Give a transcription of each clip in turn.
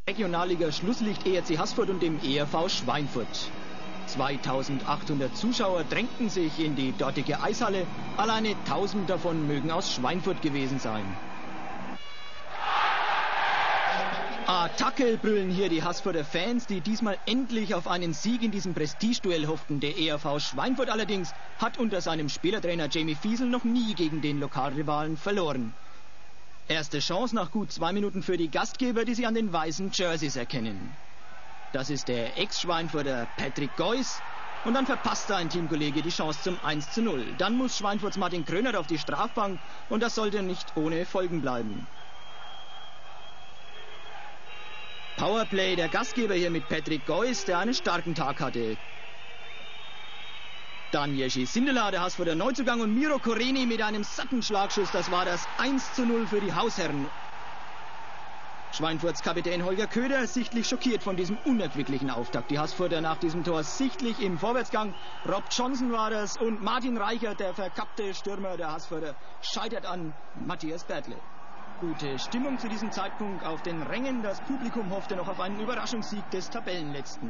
Regionalliga-Schlusslicht ERC Haßfurt und dem ERV Schweinfurt. 2800 Zuschauer drängten sich in die dortige Eishalle. Alleine 1000 davon mögen aus Schweinfurt gewesen sein. Attacke brüllen hier die Haßfurter Fans, die diesmal endlich auf einen Sieg in diesem Prestigeduell hofften. Der ERV Schweinfurt allerdings hat unter seinem Spielertrainer Jamie Fiesel noch nie gegen den Lokalrivalen verloren. Erste Chance nach gut 2 Minuten für die Gastgeber, die sie an den weißen Jerseys erkennen. Das ist der Ex-Schweinfurter Patrick Geuss. Und dann verpasst ein Teamkollege die Chance zum 1:0. Dann muss Schweinfurts Martin Krönert auf die Strafbank und das sollte nicht ohne Folgen bleiben. Powerplay der Gastgeber hier mit Patrick Geuss, der einen starken Tag hatte. Dann Jerzy Sindela, der Haßfurter Neuzugang, und Miro Koreni mit einem satten Schlagschuss. Das war das 1:0 für die Hausherren. Schweinfurts Kapitän Holger Köder sichtlich schockiert von diesem unerquicklichen Auftakt. Die Haßfurter nach diesem Tor sichtlich im Vorwärtsgang. Rob Johnson war das und Martin Reichert, der verkappte Stürmer der Haßfurter, scheitert an Matthias Bertle. Gute Stimmung zu diesem Zeitpunkt auf den Rängen. Das Publikum hoffte noch auf einen Überraschungssieg des Tabellenletzten.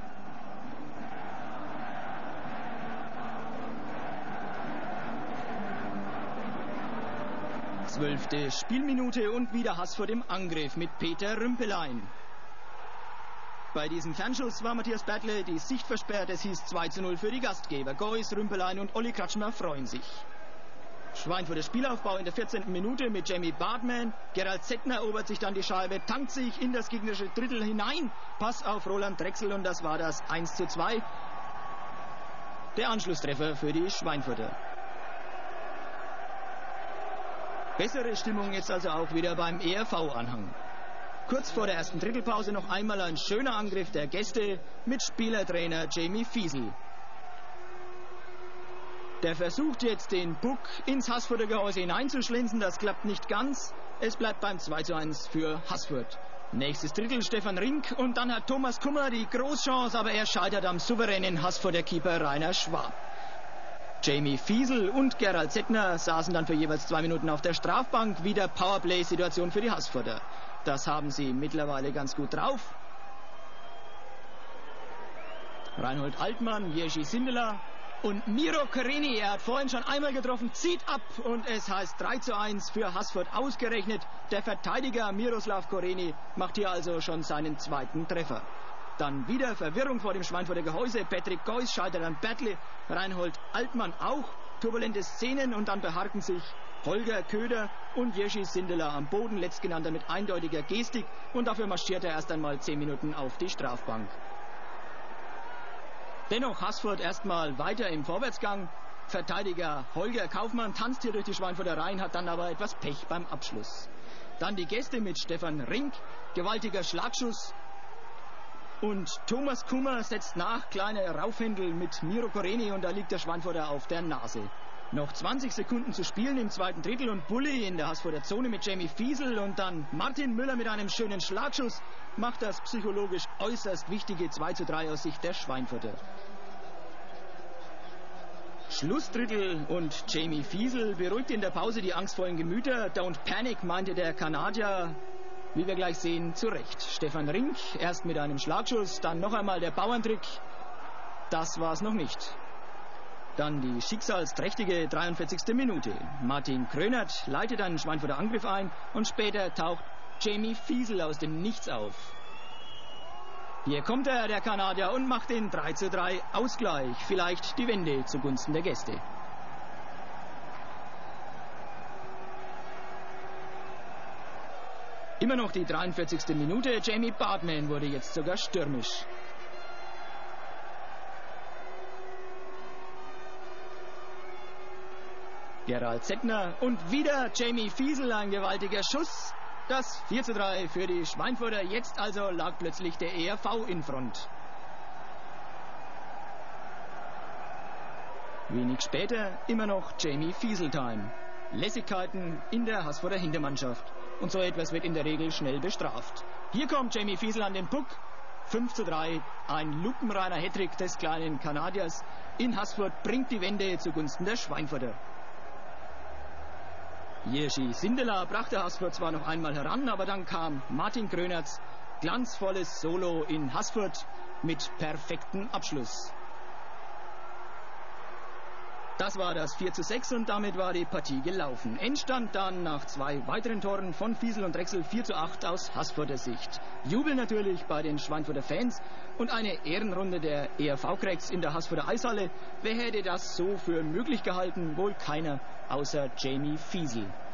12. Spielminute und wieder Haßfurt im Angriff mit Peter Rümpelein. Bei diesem Fernschuss war Matthias Bertle die Sicht versperrt. Es hieß 2:0 für die Gastgeber. Geuss, Rümpelein und Olli Kratschmer freuen sich. Schweinfurter Spielaufbau in der 14. Minute mit Jamie Bartman. Gerald Zettner erobert sich dann die Scheibe, tankt sich in das gegnerische Drittel hinein. Pass auf Roland Drechsel und das war das 1:2. Der Anschlusstreffer für die Schweinfurter. Bessere Stimmung jetzt also auch wieder beim ERV-Anhang. Kurz vor der ersten Drittelpause noch einmal ein schöner Angriff der Gäste mit Spielertrainer Jamie Fiesel. Der versucht jetzt den Puck ins Haßfurter Gehäuse hineinzuschlinzen. Das klappt nicht ganz. Es bleibt beim 2:1 für Haßfurt. Nächstes Drittel Stefan Rink und dann hat Thomas Kummer die Großchance, aber er scheitert am souveränen Haßfurter Keeper Rainer Schwab. Jamie Fiesel und Gerald Zettner saßen dann für jeweils 2 Minuten auf der Strafbank. Wieder Powerplay-Situation für die Haßfurter. Das haben sie mittlerweile ganz gut drauf. Reinhold Altmann, Jerzy Sindela und Miro Koreni. Er hat vorhin schon einmal getroffen, zieht ab und es heißt 3:1 für Haßfurt ausgerechnet. Der Verteidiger Miroslav Koreni macht hier also schon seinen 2. Treffer. Dann wieder Verwirrung vor dem Schweinfurter Gehäuse. Patrick Geuss scheitert an Bertle, Reinhold Altmann auch. Turbulente Szenen und dann beharken sich Holger Köder und Jerzy Sindela am Boden. Letztgenannter mit eindeutiger Gestik und dafür marschiert er erst einmal 10 Minuten auf die Strafbank. Dennoch Haßfurt erstmal weiter im Vorwärtsgang. Verteidiger Holger Kaufmann tanzt hier durch die Schweinfurter Reihen, hat dann aber etwas Pech beim Abschluss. Dann die Gäste mit Stefan Rink, gewaltiger Schlagschuss. Und Thomas Kummer setzt nach, kleiner Raufhändel mit Miro Koreni und da liegt der Schweinfurter auf der Nase. Noch 20 Sekunden zu spielen im 2. Drittel und Bulli in der Haßfurter Zone mit Jamie Fiesel und dann Martin Müller mit einem schönen Schlagschuss macht das psychologisch äußerst wichtige 2:3 aus Sicht der Schweinfurter. Schlussdrittel und Jamie Fiesel beruhigt in der Pause die angstvollen Gemüter. Don't panic, meinte der Kanadier. Wie wir gleich sehen, zu Recht. Stefan Rink erst mit einem Schlagschuss, dann noch einmal der Bauerntrick. Das war's noch nicht. Dann die schicksalsträchtige 43. Minute. Martin Krönert leitet einen Schweinfurter Angriff ein und später taucht Jamie Fiesel aus dem Nichts auf. Hier kommt er, der Kanadier, und macht den 3:3 Ausgleich. Vielleicht die Wende zugunsten der Gäste. Immer noch die 43. Minute. Jamie Bartman wurde jetzt sogar stürmisch. Gerald Zettner und wieder Jamie Fiesel, ein gewaltiger Schuss. Das 4:3 für die Schweinfurter. Jetzt also lag plötzlich der ERV in Front. Wenig später immer noch Jamie Fiesel-Time. Lässigkeiten in der Haßfurter Hintermannschaft. Und so etwas wird in der Regel schnell bestraft. Hier kommt Jamie Fiesel an den Puck. 5:3. Ein lupenreiner Hattrick des kleinen Kanadiers in Haßfurt bringt die Wende zugunsten der Schweinfurter. Jerzy Sindela brachte Haßfurt zwar noch einmal heran, aber dann kam Martin Krönertz glanzvolles Solo in Haßfurt mit perfektem Abschluss. Das war das 4:6 und damit war die Partie gelaufen. Endstand dann nach 2 weiteren Toren von Fiesel und Drechsel 4:8 aus Haßfurter Sicht. Jubel natürlich bei den Schweinfurter Fans und eine Ehrenrunde der ERV-Cracks in der Haßfurter Eishalle. Wer hätte das so für möglich gehalten? Wohl keiner außer Jamie Fiesel.